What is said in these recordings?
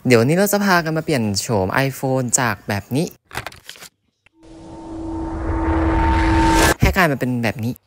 เดี๋ยวนี้เราจะพากันมาเปลี่ยนโฉม iPhone จากแบบนี้ให้กลายมาเป็นแบบนี้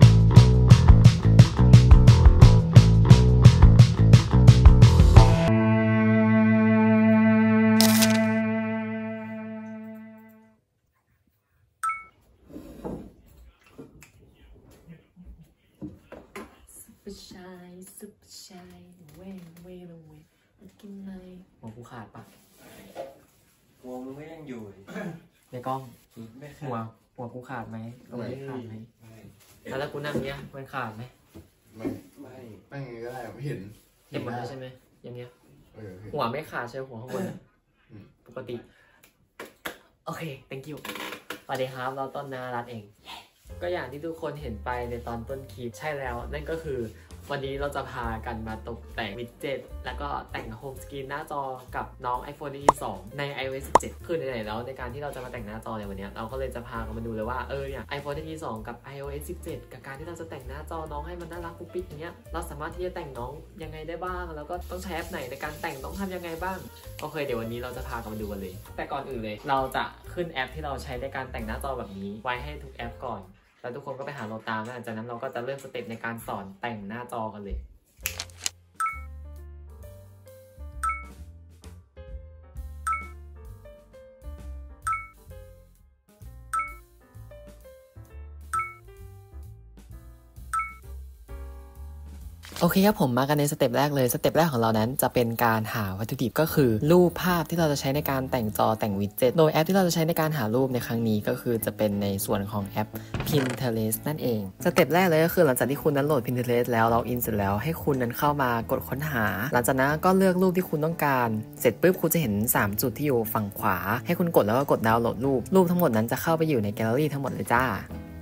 ซุปชายเว้ยกินอะไรหัวกูขาดปะหัวมึงไม่ยังอยู่ในกล้องหัวกูขาดไหมไม่ขาดไหมแล้วกูนั่งเนี้ยมันขาดไหมไม่นั่งก็ได้ไม่เห็นหมดแล้วใช่ไหมอย่างเนี้ยหัวไม่ขาดใช่หัวข้างบนปกติโอเค thank you สวัสดีครับเราต้นนารัตเองก็อย่างที่ทุกคนเห็นไปในตอนต้นคลิปใช่แล้วนั่นก็คือวันนี้เราจะพากันมาตกแต่งวิดเจ็ตแล้วก็แต่งโฮมสกรีนหน้าจอกับน้อง iPhone 12ใน iOS 17คือไหนๆแล้วในการที่เราจะมาแต่งหน้าจอในวันนี้เราก็เลยจะพากันมาดูเลยว่าเนี่ย iPhone 12กับ iOS 17กับการที่เราจะแต่งหน้าจอน้องให้มันน่ารักปุ๊บปิ๊กอย่างเงี้ยเราสามารถที่จะแต่งน้องยังไงได้บ้างแล้วก็ต้องใช้แอปไหนในการแต่งต้องทำยังไงบ้างโอเคเดี๋ยววันนี้เราจะพากันมาดูกันเลยแต่ก่อนอื่นเลยเราจะขึ้นแอปที่เราใช้ในการแต่งหน้าจอแบบนี้ไว้ให้ทุกแอปก่อนแล้วทุกคนก็ไปหาเราตามหลังจากนั้นเราก็จะเริ่มสเต็ปในการสอนแต่งหน้าจอกันเลยโอเคครับผมมากันในสเต็ปแรกเลยสเต็ปแรกของเรานั้นจะเป็นการหาวัตถุดิบก็คือรูปภาพที่เราจะใช้ในการแต่งจอแต่งวิดเจ็ตโดยแอปที่เราจะใช้ในการหารูปในครั้งนี้ก็คือจะเป็นในส่วนของแอป Pinterest นั่นเองสเต็ปแรกเลยก็คือหลังจากที่คุณนั้นโหลด Pinterest แล้วเราอินเสร็จแล้วให้คุณนั้นเข้ามากดค้นหาหลังจากนั้นก็เลือกรูปที่คุณต้องการเสร็จปุ๊บคุณจะเห็น3จุดที่อยู่ฝั่งขวาให้คุณกดแล้วก็กดดาวน์โหลดรูปทั้งหมดนั้นจะเข้าไปอยู่ในแกลเลอรี่ทั้งหมดเลยจ้า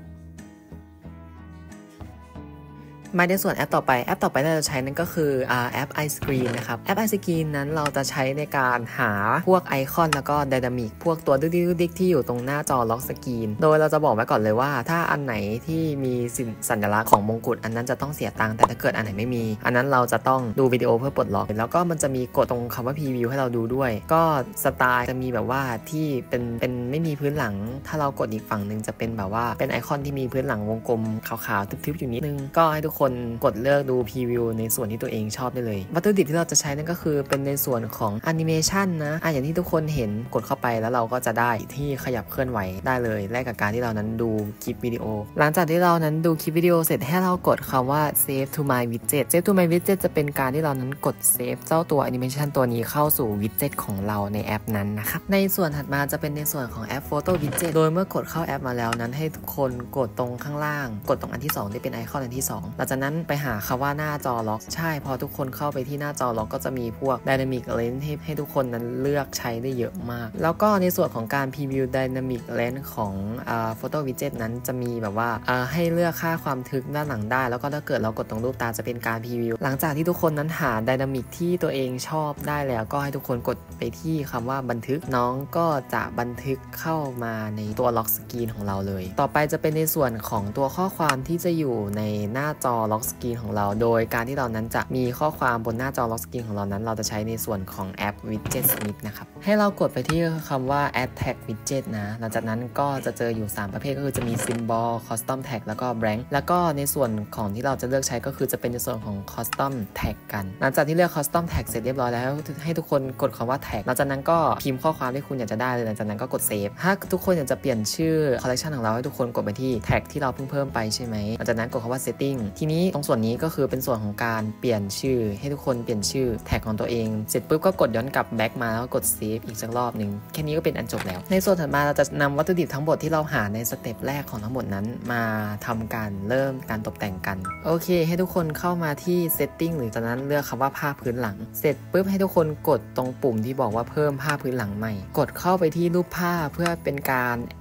มาในส่วนแอปต่อไปที่เราจะใช้นั่นก็คือแอป iScreen นะครับแอป iScreen นั้นเราจะใช้ในการหาพวกไอคอนแล้วก็ไดนามิกพวกตัวดิ๊กที่อยู่ตรงหน้าจอล็อกสกรีนโดยเราจะบอกไว้ก่อนเลยว่าถ้าอันไหนที่มีสัญลักษณ์ของมงกุฎอันนั้นจะต้องเสียตังค์แต่ถ้าเกิดอันไหนไม่มีอันนั้นเราจะต้องดูวิดีโอเพื่อปลดล็อกแล้วก็มันจะมีกดตรงคำว่าพรีวิวให้เราดูด้วยก็สไตล์จะมีแบบว่าที่เป็นไม่มีพื้นหลังถ้าเรากดอีกฝั่งหนึ่งจะเป็นแบบว่าเป็นไอคอนที่มีพื้นหลังวงกลมขาวๆทึบๆอยู่นิดนึงก็ให้ทุกคนกดเลือกดูพรีวิวในส่วนที่ตัวเองชอบได้เลยวัตถุดิบที่เราจะใช้นั่นก็คือเป็นในส่วนของแอนิเมชันนะอย่างที่ทุกคนเห็นกดเข้าไปแล้วเราก็จะได้ที่ขยับเคลื่อนไหวได้เลยแลกกับการที่เรานั้นดูคลิปวิดีโอหลังจากที่เรานั้นดูคลิปวิดีโอเสร็จให้เรากดคำว่า save to my widget save to my widget จะเป็นการที่เรานั้นกด save เจ้าตัวแอนิเมชันตัวนี้เข้าสู่ widget ของเราในแอปนั้นนะครับในส่วนถัดมาจะเป็นในส่วนของแอป photo widget โดยเมื่อกดเข้าแอปมาแล้วนั้นให้ทุกคนกดตรงข้างล่างกดตรงอันที่2ที่เป็นไอคอนอันที่2หลังจากนั้นไปหาคำว่าหน้าจอล็อกใช่พอทุกคนเข้าไปที่หน้าจอล็อกก็จะมีพวก Dynamic Lens ให้ทุกคนนั้นเลือกใช้ได้เยอะมากแล้วก็ในส่วนของการ Preview Dynamic Lens ของPhoto Widget นั้นจะมีแบบว่าให้เลือกค่าความทึบด้านหลังได้แล้วก็ถ้าเกิดเรากดตรงรูปตาจะเป็นการ Preview หลังจากที่ทุกคนนั้นหา Dynamic ที่ตัวเองชอบได้แล้วก็ให้ทุกคนกดไปที่คำว่าบันทึกน้องก็จะบันทึกเข้ามาในตัวล็อกสกรีนของเราเลยต่อไปจะเป็นในส่วนของตัวข้อความที่จะอยู่ในหน้าจอล็อกสกรีนของเราโดยการที่เรานั้นจะมีข้อความบนหน้าจอล็อกสกรีนของเรานั้นเราจะใช้ในส่วนของแอป Widget Smith นะครับให้เรากดไปที่คำว่า Add Tag Widget นะหลังจากนั้นก็จะเจออยู่3ประเภทก็คือจะมี Symbol Custom Tag แล้วก็ Blank แล้วก็ในส่วนของที่เราจะเลือกใช้ก็คือจะเป็นในส่วนของ Custom Tag กันหลังจากที่เลือก Custom Tag เสร็จเรียบร้อยแล้วให้ทุกคนกดคำว่า Tag หลังจากนั้นก็พิมพ์ข้อความที่คุณอยากจะได้เลยหลังจากนั้นก็กด Save ถ้าทุกคนอยากจะเปลี่ยนชื่อ Collection ของเราให้ทุกคนกดไปที่ Tag ที่เราเพิ่งเพิ่มไปใช่ไหมหลังจากนั้นกดคำว่า Setting ทีนี้ตรงส่วนนี้ก็คือเป็นส่วนของการเปลี่ยนชื่อให้ทุกคนเปลี่ยนชื่อแท็กของตัวเองเสร็จปุ๊บก็กดย้อนกลับแบ็กมาแล้วก็กดเซฟอีกสักรอบหนึ่งแค่นี้ก็เป็นอันจบแล้วในส่วนถัดมาเราจะนำวัตถุดิบทั้งหมดที่เราหาในสเต็ปแรกของทั้งหมดนั้นมาทำการเริ่มการตกแต่งกันโอเคให้ทุกคนเข้ามาที่ setting หรือจากนั้นเลือกคำว่าผ้าพื้นหลังเสร็จปุ๊บให้ทุกคนกดตรงปุ่มที่บอกว่าเพิ่มผ้าพื้นหลังใหม่กดเข้าไปที่รูปผ้าเพื่อเป็นการแอด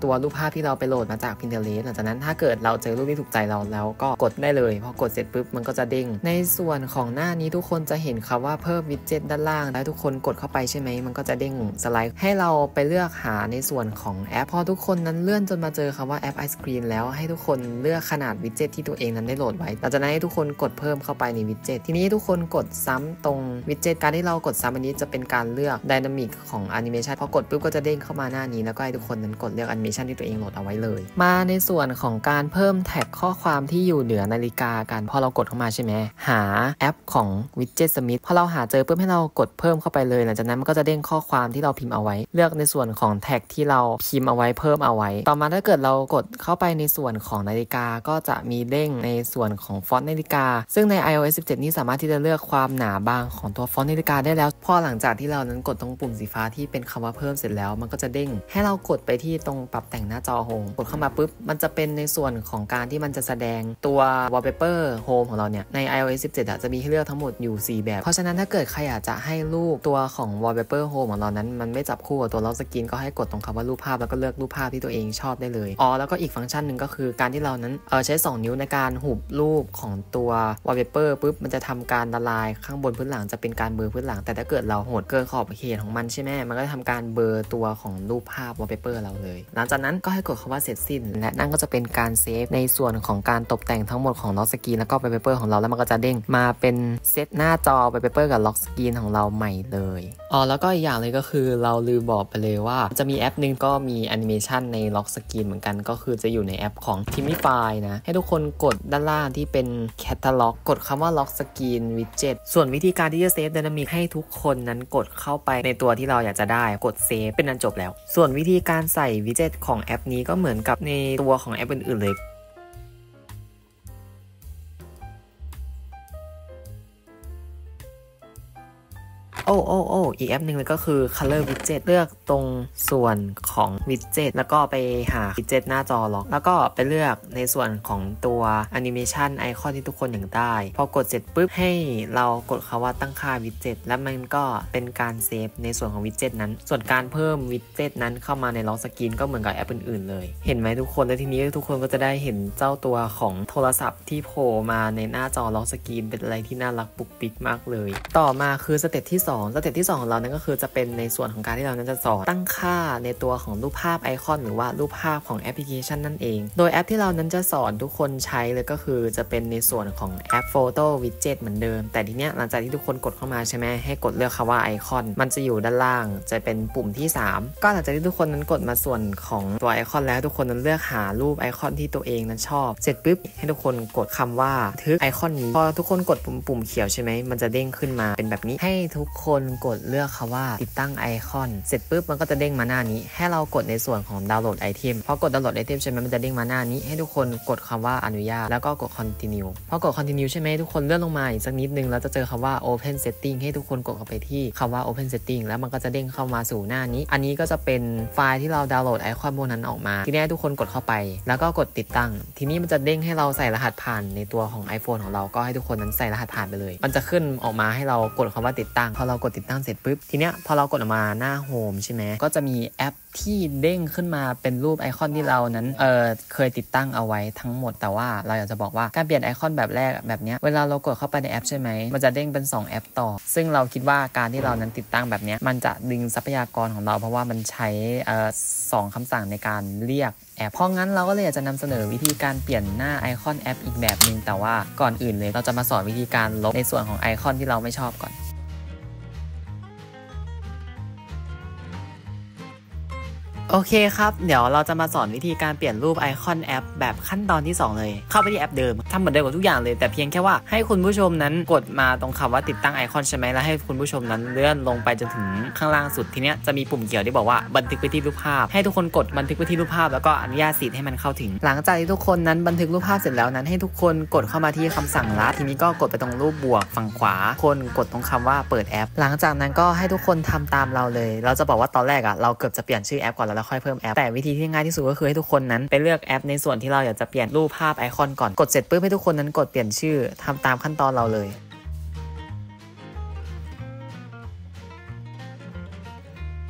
ตัวรูปภาพที่เราไปโหลดมาจาก Pinterest หลังจากนั้นถ้าเกิดเราเจอรูปที่ถูกใจเราแล้วก็กดได้เลยพอกดเสร็จปุ๊บมันก็จะเด้งในส่วนของหน้านี้ทุกคนจะเห็นคำว่าเพิ่มวิดเจ็ตด้านล่างแล้วทุกคนกดเข้าไปใช่ไหมมันก็จะเด้งสไลด์ให้เราไปเลือกหาในส่วนของแอปพอทุกคนนั้นเลื่อนจนมาเจอคำว่าแอป iScreen แล้วให้ทุกคนเลือกขนาดวิดเจ็ตที่ตัวเองนั้นได้โหลดไว้หลังจากนั้นให้ทุกคนกดเพิ่มเข้าไปในวิดเจ็ตทีนี้ทุกคนกดซ้ำตรงวิดเจ็ตการที่เรากดซ้ำอันนี้จะเป็นการเลือกไดนามิกของแอนิเมชันพอกดปุ๊บก็จะเด้งเข้ามาหน้านี้แล้วก็ให้ทุกคนนั้นกดเลือกแอนิเมชันที่ตัวเองโหลดเอาไว้เลยมาในส่วนของการเพิ่มแท็กข้อความที่อยู่เหนือนาฬิกากันพอเรากดเข้ามาใช่ไหมหาแอปของวิดเจ็ตสมิธพอเราหาเจอปุ๊บให้เรากดเพิ่มเข้าไปเลยหลังจากนั้นมันก็จะเด้งข้อความที่เราพิมพ์เอาไว้เลือกในส่วนของแท็กที่เราพิมพ์เอาไว้เพิ่มเอาไว้ต่อมาถ้าเกิดเรากดเข้าไปในส่วนของนาฬิกาก็จะมีเด้งในส่วนของฟอนต์นาฬิกาซึ่งใน iOS 17 นี้สามารถที่จะเลือกความหนาบางของตัวฟอนต์นาฬิกาได้แล้วพอหลังจากที่เรานั้นกดตรงปุ่มสีฟ้าที่เป็นคำว่าเพิ่มเสร็จแล้วมันก็จะเด้งให้เรากดไปที่ตรงปรับแต่งหน้าจอโฮมกดเข้ามาปุ๊บมันจะเป็นในส่วนของการที่มันจะแสดงตัว wallpaper home ของเราเนี่ยใน iOS 17 จะมีให้เลือกทั้งหมดอยู่4แบบเพราะฉะนั้นถ้าเกิดใครอยากจะให้รูปตัวของ wallpaper home ของเรานั้นมันไม่จับคู่กับตัวล็อกสกรีนก็ให้กดตรงคำว่ารูปภาพแล้วก็เลือกรูปภาพที่ตัวเองชอบได้เลยแล้วก็อีกฟังก์ชันหนึ่งก็คือการที่เรานั้นใช้2นิ้วในการหุบรูปของตัว wallpaper ปุ๊บมันจะทำการละลายข้างบนพื้นหลังจะเป็นการเบลอพื้นหลังแต่ถ้าเกิดเราโหดเกินขอบเขตของมันใช่ไหมมันก็จะทำการเบลอตัวของรูปภาพ wallpaper เราเลยหลังจากนั้นก็ให้กดคำว่าเสร็จสิ้นและนั่นก็จะเป็นการเซฟในส่วนของการตกแต่งทั้งหมดของล็อกสกรีนแล้วก็ wallpaper ของเราแล้วมันก็จะเด้งมาเป็นเซตหน้าจอ wallpaper กับล็อกสกรีนของเราใหม่เลยแล้วก็อีกอย่างเลยก็คือเราลืมบอกไปเลยว่าจะมีแอปนึงก็มีแอนิเมชันในล็อกสกรีนเหมือนกันก็คือจะอยู่ในแอปของ Timify นะให้ทุกคนกดด้านล่างที่เป็นแคตตาล็อกกดคำว่าล็อกสกรีนวิดเจ็ตส่วนวิธีการที่จะเซฟไดนามิกให้ทุกคนนั้นกดเข้าไปในตัวที่เราอยากจะได้กดเซฟเป็นอันจบแล้วส่วนวิธีการใส่วิดเจ็ตของแอปนี้ก็เหมือนกับในตัวของแอปอื่นๆเลยอีกแอปหนึ่งเลยก็คือ Color Widget เลือกตรงส่วนของ Widget แล้วก็ไปหา Widget หน้าจอล็อกแล้วก็ไปเลือกในส่วนของตัว Animation ไอคอนที่ทุกคนอยากได้พอกดเสร็จปุ๊บให้เรากดคำว่าตั้งค่า Widget แล้วมันก็เป็นการเซฟในส่วนของ Widget นั้นส่วนการเพิ่ม Widget นั้นเข้ามาในล็อกสกรีนก็เหมือนกับแอปอื่นๆเลยเห็นไหมทุกคนแล้วทีนี้ทุกคนก็จะได้เห็นเจ้าตัวของโทรศัพท์ที่โผล่มาในหน้าจอล็อกสกรีนเป็นอะไรที่น่ารักปุกปิกมากเลยต่อมาคือสเต็ปที่2สเต็ปที่2ของเรานั้นก็คือจะเป็นในส่วนของการที่เรานั้นจะสอนตั้งค่าในตัวของรูปภาพไอคอนหรือว่ารูปภาพของแอปพลิเคชันนั่นเองโดยแอปที่เรานั้นจะสอนทุกคนใช้เลยก็คือจะเป็นในส่วนของแอป Photo Widget เหมือนเดิมแต่ทีเนี้ยหลังจากที่ทุกคนกดเข้ามาใช่ไหมให้กดเลือกคำว่าไอคอนมันจะอยู่ด้านล่างจะเป็นปุ่มที่3ก็หลังจากที่ทุกคนนั้นกดมาส่วนของตัวไอคอนแล้วทุกคนนั้นเลือกหารูปไอคอนที่ตัวเองนั้นชอบเสร็จปุ๊บให้ทุกคนกดคำว่าทึกไอคอนนี้พอทุกคนกดปุ่มเขียวใช่ไหมมันจะเด้งขึ้นมาเป็นแบบนี้ให้ทุกคนกดเลือกคำว่าติดตั้งไอคอนเสร็จปุ๊บมันก็จะเด้งมาหน้านี้ให้เรากดในส่วนของดาวน์โหลดไอเทมพอกดดาวน์โหลดไอเทมใช่ไหมมันจะเด้งมาหน้านี้ให้ทุกคนกดคำว่าอนุญาตแล้วก็กด continue พอกด continue ใช่ไหมทุกคนเลื่อนลงมาอีกสักนิดนึงแล้วจะเจอคำว่า open setting ให้ทุกคนกดเข้าไปที่คำว่า open setting แล้วมันก็จะเด้งเข้ามาสู่หน้านี้อันนี้ก็จะเป็นไฟล์ที่เราดาวน์โหลดไอคอนพวกนั้นออกมาทีนี้ทุกคนกดเข้าไปแล้วก็กดติดตั้งทีนี้มันจะเด้งให้เราใส่รหัสผ่านในตัวของ iPhone ของเราก็ให้ทุกคนนั้นใส่รหัสผ่านไปเลยมันจะขึ้นออกมาให้เรากดคำว่าติดตั้งพอเรากดติดตั้งเสร็จปุ๊บทีเนี้ยพอเรากดออกมาหน้าโฮมใช่ไหมก็จะมีแอปที่เด้งขึ้นมาเป็นรูปไอคอนที่เรานั้นเคยติดตั้งเอาไว้ทั้งหมดแต่ว่าเราอยากจะบอกว่าการเปลี่ยนไอคอนแบบแรกแบบเนี้ยเวลาเรากดเข้าไปในแอปใช่ไหมมันจะเด้งเป็น2แอปต่อซึ่งเราคิดว่าการที่เรานั้นติดตั้งแบบเนี้ยมันจะดึงทรัพยากรของเราเพราะว่ามันใช้2คำสั่งในการเรียกแอปเพราะงั้นเราก็เลยอยากจะนำเสนอวิธีการเปลี่ยนหน้าไอคอนแอปอีกแบบนึงแต่ว่าก่อนอื่นเลยเราจะมาสอนวิธีการลบในส่วนของไอคอนที่เราไม่ชอบก่อนโอเคครับเดี๋ยวเราจะมาสอนวิธีการเปลี่ยนรูปไอคอนแอปแบบขั้นตอนที่2เลยเข้าไปที่แอปเดิมทำเหมือนเดิมกับทุกอย่างเลยแต่เพียงแค่ว่าให้คุณผู้ชมนั้นกดมาตรงคำว่าติดตั้งไอคอนใช่ไหมแล้วให้คุณผู้ชมนั้นเลื่อนลงไปจนถึงข้างล่างสุดทีเนี้ยจะมีปุ่มเขียวที่บอกว่าบันทึกไปที่รูปภาพให้ทุกคนกดบันทึกไปที่รูปภาพแล้วก็อนุญาตสิทธิ์ให้มันเข้าถึงหลังจากที่ทุกคนนั้นบันทึกรูปภาพเสร็จแล้วนั้นให้ทุกคนกดเข้ามาที่คำสั่งลัดทีนี้ก็กดไปตรงรูปบวกฝั่งขวาคนกดตรงคำว่าเปิดแอปหลังจากนั้นก็ให้ทุกคนทำตามเราเลยเราจะบอกว่าตอนแรกเราเกือบจะเปลี่ยนชื่อแอปก่อนแล้วค่อยเพิ่มแอปแต่วิธีที่ง่ายที่สุดก็คือให้ทุกคนนั้นไปเลือกแอปในส่วนที่เราอยากจะเปลี่ยนรูปภาพไอคอนก่อนกดเสร็จปุ๊บให้ทุกคนนั้นกดเปลี่ยนชื่อทำตามขั้นตอนเราเลย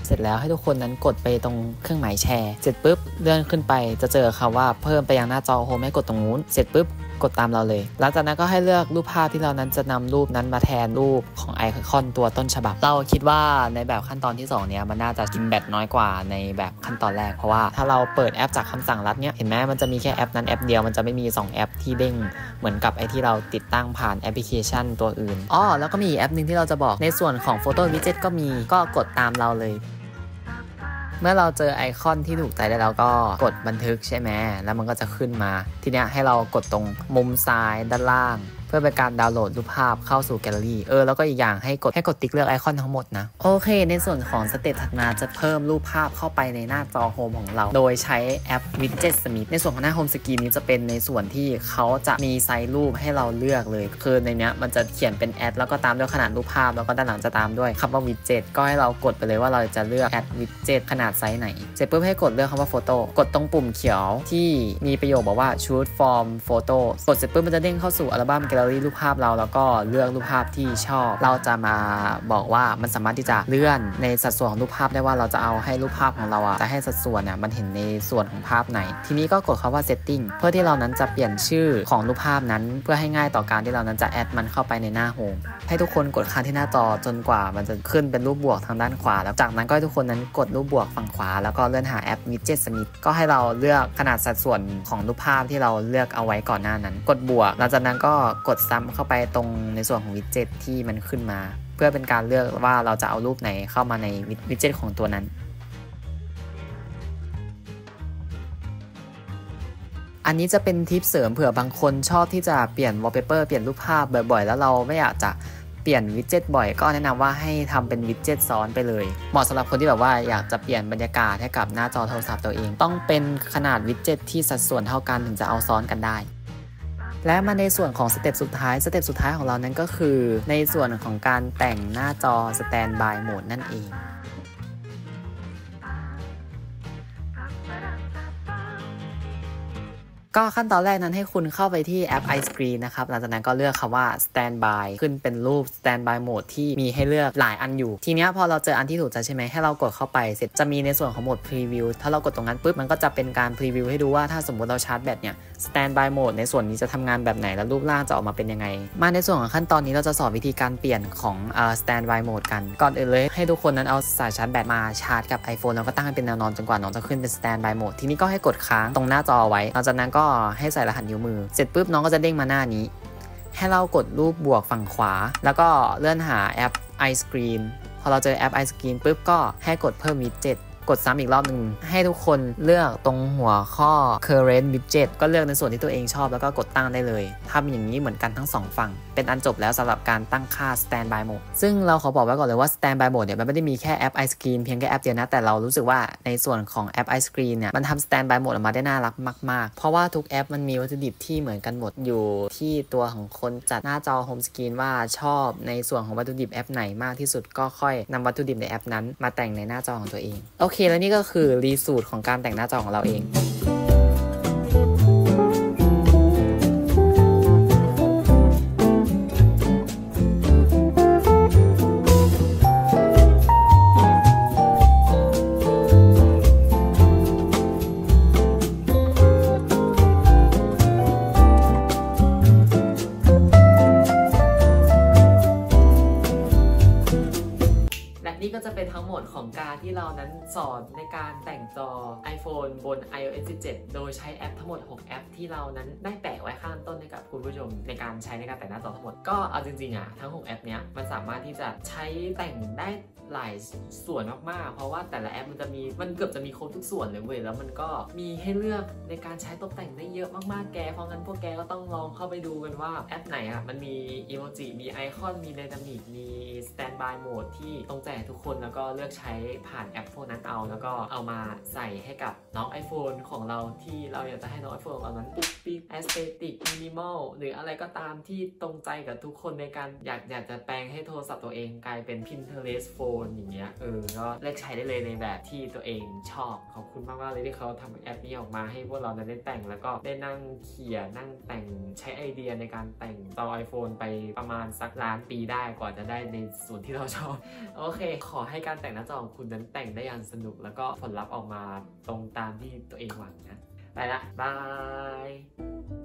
เสร็จแล้วให้ทุกคนนั้นกดไปตรงเครื่องหมายแชร์เสร็จปุ๊บเลื่อนขึ้นไปจะเจอคำว่าเพิ่มไปยังหน้าจอโฮมให้กดตรงนู้นเสร็จปุ๊บกดตามเราเลยหลังจากนั้นก็ให้เลือกรูปภาพที่เรานั้นจะนำรูปนั้นมาแทนรูปของไอคอนตัวต้นฉบับเราคิดว่าในแบบขั้นตอนที่2เนี่ยมันน่าจะกินแบตน้อยกว่าในแบบขั้นตอนแรกเพราะว่าถ้าเราเปิดแอปจากคำสั่งลัดเนี่ยเห็นไหมมันจะมีแค่แอปนั้นแอปเดียวมันจะไม่มี2แอปที่เด้งเหมือนกับไอที่เราติดตั้งผ่านแอปพลิเคชันตัวอื่นแล้วก็มีแอปนึงที่เราจะบอกในส่วนของโฟโต้วิดเจ็ตก็มีก็กดตามเราเลยเมื่อเราเจอไอคอนที่ถูกใจแล้วเราก็กดบันทึกใช่ไหมแล้วมันก็จะขึ้นมาทีเนี้ยให้เรากดตรงมุมซ้ายด้านล่างเพื่อเป็นการดาวน์โหลดรูปภาพเข้าสู่แกลเลอรี่แล้วก็อีกอย่างให้กดติ๊กเลือกไอคอนทั้งหมดนะโอเคในส่วนของสเต็ปถัดมาจะเพิ่มรูปภาพเข้าไปในหน้าจอโฮมของเราโดยใช้แอป Widget Smith ในส่วนของหน้าโฮมสกรีนนี้จะเป็นในส่วนที่เขาจะมีไซส์รูปให้เราเลือกเลยคือในเนี้ยมันจะเขียนเป็นแอดแล้วก็ตามด้วยขนาดรูปภาพแล้วก็ด้านหลังจะตามด้วยคำว่า Widget ก็ให้เรากดไปเลยว่าเราจะเลือกแอด Widget ขนาดไซส์ไหนเสร็จปุ๊บให้กดเลือกคำว่าโฟโต้กดตรงปุ่มเขียวที่มีประโยคบอกว่า Choose from photo กดเสร็จปุ๊บมันจะเด้งเข้าสู่อัลบั้มแกลเลอรี่รูปภาพเราแล้วก็เลือกรูปภาพที่ชอบเราจะมาบอกว่ามันสามารถที่จะเลื่อนในสัดส่วนของรูปภาพได้ว่าเราจะเอาให้รูปภาพของเราจะให้สัดส่วนมันเห็นในส่วนของภาพไหนทีนี้ก็กดคำว่า setting เพื่อที่เรานั้นจะเปลี่ยนชื่อของรูปภาพนั้นเพื่อให้ง่ายต่อการที่เรานั้นจะแอดมันเข้าไปในหน้าโฮมให้ทุกคนกดค้างที่หน้าจอจนกว่ามันจะขึ้นเป็นรูปบวกทางด้านขวาแล้วจากนั้นก็ให้ทุกคนนั้นกดรูปบวกฝั่งขวาแล้วก็เลื่อนหาแอป Widget Smith ก็ให้เราเลือกขนาดสัดส่วนของรูปภาพที่เราเลือกเอาไว้ก่อนหน้านั้นกดบวกหลังจากนั้นก็กดซ้ำเข้าไปตรงในส่วนของวิดเจ็ตที่มันขึ้นมาเพื่อเป็นการเลือกว่าเราจะเอารูปไหนเข้ามาในวิดเจ็ตของตัวนั้นอันนี้จะเป็นทิปเสริมเผื่อบางคนชอบที่จะเปลี่ยนวอลเปเปอร์เปลี่ยนรูปภาพบ่อยๆแล้วเราไม่อยากจะเปลี่ยนวิดเจ็ตบ่อยก็แนะนำว่าให้ทำเป็นวิดเจ็ตซ้อนไปเลยเหมาะสำหรับคนที่แบบว่าอยากจะเปลี่ยนบรรยากาศให้กับหน้าจอโทรศัพท์ตัวเองต้องเป็นขนาดวิดเจ็ตที่สัดส่วนเท่ากันถึงจะเอาซ้อนกันได้และมาในส่วนของสเต็ปสุดท้ายของเรานั้นก็คือในส่วนของการแต่งหน้าจอ Standby Mode นั่นเองก็ขั้นตอนแรกนั้นให้คุณเข้าไปที่แอป iScreen นะครับหลังจากนั้นก็เลือกคำว่า Standby ขึ้นเป็นรูป Standby Mode ที่มีให้เลือกหลายอันอยู่ทีนี้พอเราเจออันที่ถูกใจใช่ไหมให้เรากดเข้าไปเสร็จจะมีในส่วนของโหมด Preview ถ้าเรากดตรงนั้นปุ๊บมันก็จะเป็นการ Preview ให้ดูว่าถ้าสมมติเราชาร์จแบตเนี่ย Standby Mode ในส่วนนี้จะทำงานแบบไหนแล้วรูปร่างจะออกมาเป็นยังไงมาในส่วนของขั้นตอนนี้เราจะสอนวิธีการเปลี่ยนของStandby Mode กันก่อนอื่นเลยให้ทุกคนนั้นเอาสายชาร์จแบตมาชาร์จกับ iPhone แล้วก็ตั้งให้เป็นแนวนอนจนกว่าน้องจะขึ้นเป็น Standby Mode ทีนี้ก็ให้กดค้างตรงหน้าจอไว้หลังจากนั้นก็ให้ใส่รหัสนิ้วมือเสร็จปุ๊บน้องก็จะเด้งมาหน้านี้ให้เรากดรูปบวกฝั่งขวาแล้วก็เลื่อนหาแอป iScreen พอเราเจอแอป iScreen ปุ๊บก็ให้กดเพิ่มวิดเจ็ตกดซ้ำอีกรอบหนึ่งให้ทุกคนเลือกตรงหัวข้อ current widget ก็เลือกในส่วนที่ตัวเองชอบแล้วก็กดตั้งได้เลยทำอย่างนี้เหมือนกันทั้ง2ฝั่งเป็นอันจบแล้วสำหรับการตั้งค่า standby mode ซึ่งเราขอบอกไว้ก่อนเลยว่า standby mode เนี่ยมันไม่ได้มีแค่แอป iScreen เพียงแค่แอปเดียวนะแต่เรารู้สึกว่าในส่วนของแอป iScreen เนี่ยมันทำ standby mode ออกมาได้น่ารักมากๆเพราะว่าทุกแอปมันมีวัตถุดิบที่เหมือนกันหมดอยู่ที่ตัวของคนจัดหน้าจอ home screen ว่าชอบในส่วนของวัตถุดิบแอปไหนมากที่สุดก็ค่อยนำวัตถุดิบในแอปนั้นมาแต่งในหน้าจอของตัวเองโอเคแล้วนี่ก็คือรีสูตรของการแต่งหน้าจอของเราเองนี่ก็จะเป็นทั้งหมดของการที่เรานั้นสอนในการแต่งจอ iPhone บน iOS 17 โดยใช้แอปทั้งหมด6แอปที่เรานั้นได้แปะไว้ข้างต้นให้กับคุณผู้ชมในการใช้ในการแต่งหน้าจอทั้งหมดก็เอาจริงๆทั้ง6แอปเนี้ยมันสามารถที่จะใช้แต่งได้หลายส่วนมากๆเพราะว่าแต่ละแอปมันเกือบจะมีครบทุกส่วนเลยเว้ยแล้วมันก็มีให้เลือกในการใช้ตกแต่งได้เยอะมากๆแกเพราะงั้นพวกแกก็ต้องลองเข้าไปดูกันว่าแอปไหนมันมีอีโมจิมีไอคอนมีไดนามิกมีสแตนด์บายโหมดที่ตรงใจทุกคนแล้วก็เลือกใช้ผ่านแอปพวกนั้นเอาแล้วก็เอามาใส่ให้กับน้อง iPhone ของเราที่เราอยากจะให้น้อง iPhone ของเรานั้นปุ๊บปิ๊บแอสเตติกมินิมอลหรืออะไรก็ตามที่ตรงใจกับทุกคนในการอยากจะแปลงให้โทรศัพท์ตัวเองกลายเป็น Pinterest โฟ iPhone อย่างเงี้ยก็เลือกใช้ได้เลยในแบบที่ตัวเองชอบขอบคุณมากๆเลยที่เขาทำแอปนี้ออกมาให้พวกเราได้แต่งแล้วก็ได้นั่งเขียนนั่งแต่งใช้ไอเดียในการแต่งต่อ iPhone ไปประมาณสักล้านปีได้กว่าจะได้ในส่วนที่เราชอบโอเคขอให้การแต่งหน้าจอของคุณนั้นแต่งได้อย่างสนุกแล้วก็ผลลัพธ์ออกมาตรงตามที่ตัวเองหวังนะไปละบาย